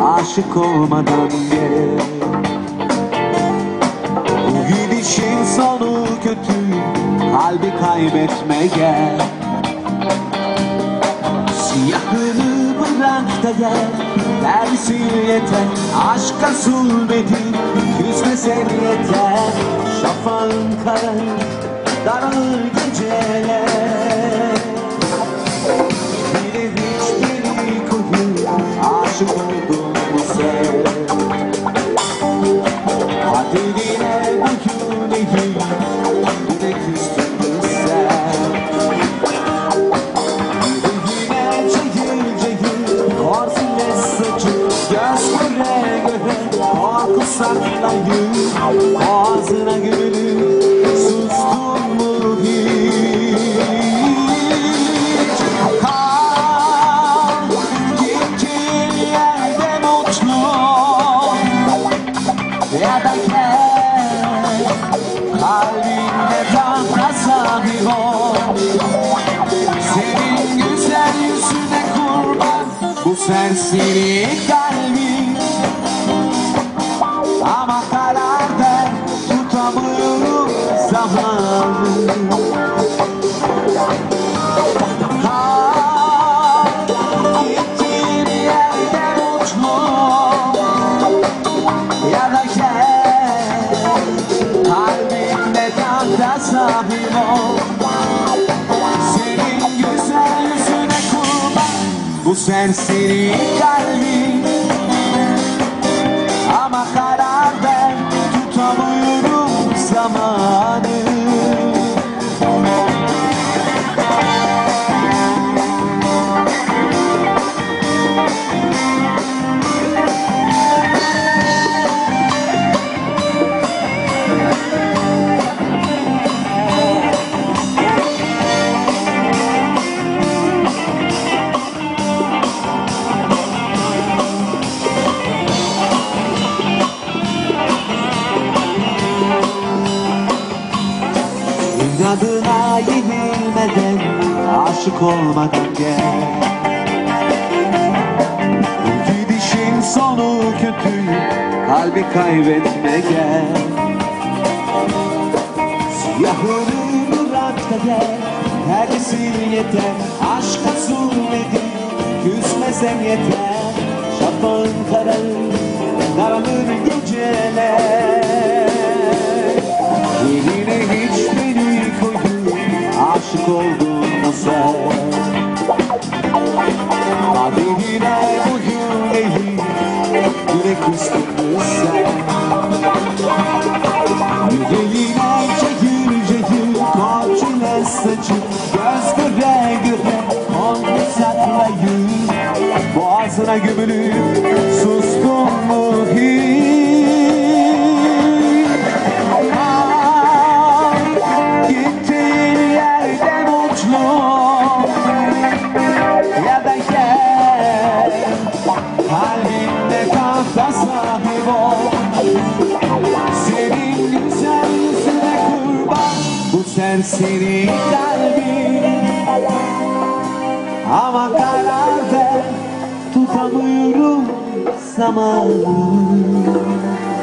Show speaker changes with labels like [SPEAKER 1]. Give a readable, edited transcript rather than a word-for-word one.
[SPEAKER 1] aşık olmadan gel. Bu gidişin sonu kötü, kalbi kaybetme gel. Siyahını bırak da gel, dersi yeter, aşka zulmedin, küsmesen yeter. Şafağın kararır, daralır geceler. Bile hiçbiri koyu, aşık oldun mu sen? Kaderine boyun eğil, yine küstün mü sen? Yüreğine cehil cehil, korsun ve saçı, göz göre göre, korku saklayın, boğazına gömülü, sustun mu hiç? Kal, gittiğin yerde mutlu, ya da gel, kalbinde tahta sahip ol. Senin güzel yüzüne kurban bu serseri kalbim. Ama karar ver, tutamıyorum zamanı. Kal, gittiğin yerde mutlu, ya da gel, kalbinde tahta sahip ol. Senin güzel yüzüne kurban bu serseri kalbim. Ama karar ver, tutamıyorum zamanı. İnadına yenilmeden, aşık olmadan gel. Bu gidişin sonu kötü, kalbi kaybetme gel. Siyahını bırak da gel, herkesin yeter, aşka zulmedin, küsmesen yeter. Şafağın kararır, daralır geceler. Eline hiç beni koydu, aşık oldun mu sen? Kaderine boyun eğil, yine küstün mü sen? Yüreğine cehil cehil, korçile saçı, göz göre göre, onu saklayın. Boğazına gömülü, sustun mu hiç? Ya da gel, kalbinde tahta sahip ol. Senin güzel yüzüne kurban bu serseri kalbim. Ama karar ver, tutamıyorum zamanı.